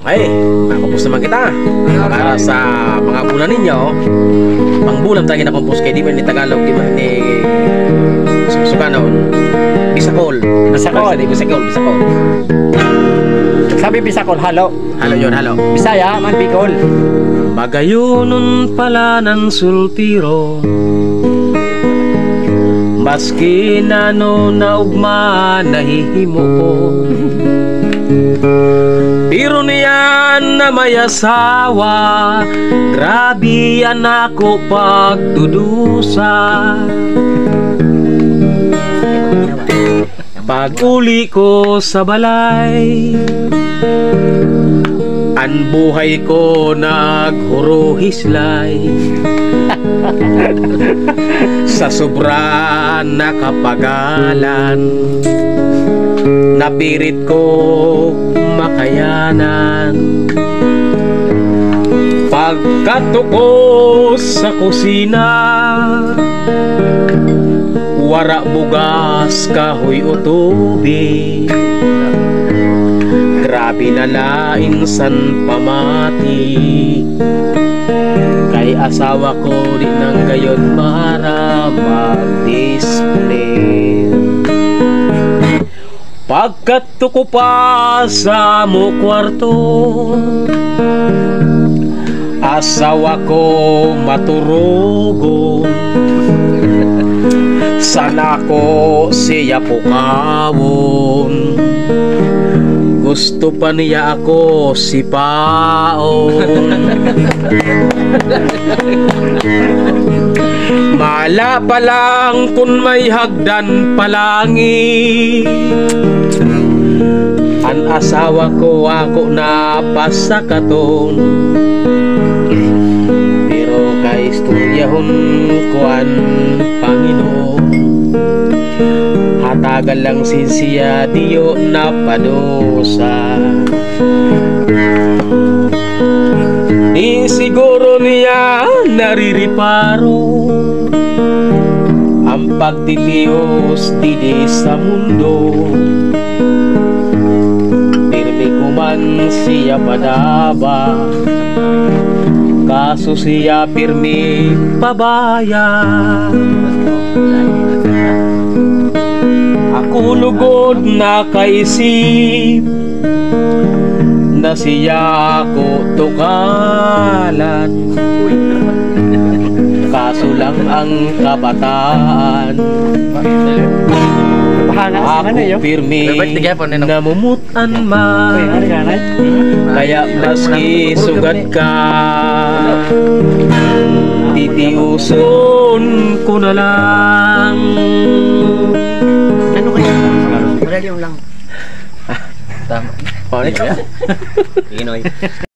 Ay, nakumpos naman kita. Para sa mga bulan ninyo, pang bulan tayo nakumpos kayo. Di ba ni Tagalog, di ba ni Sukanon? Bisakol. Bisakol. Bisakol. Sabi Bisakol, halo. Halo yun, halo. Bisaya, man Bicol. Magayunon pala ng sultiro, maski nano na ugma nahihimo ko. Pero niyan na may asawa, grabe yan ako pagdudusa. Pag uli ko sa balay, ang buhay ko naghuruhislay. Sa sobra nakapagalan, napirit ko makayanan. Pagkatuko sa kusina, wara bugas kahoy o tubig. Grabe na lain san pamati, kay asawa ko di nang gayon para mag-display. Pagkatuko pa sa mo kwarto, asawa ko maturugo. Sana ko siya pukawon, gusto pa niya ako sipaon. Mala pa lang kung may hagdan palangi, ang asawa ko ako na pasakaton. Pero kay istoryahon ko ang Panginoon, hatagal lang siya diyo na padusa. Di siguro niya naririparo ang pagtitiyos didi sa mundo. Pirmi ko man siya padaba, kaso siya pirmi pabaya. Ako lugod na kaisip na siya ako tukalan, kaso lang ang kabataan. Ako pirmi namumutan man, kaya maski sugat ka, titiuson ko na lang. Ano kaya? Wala yung lang. Tama. Pinoy.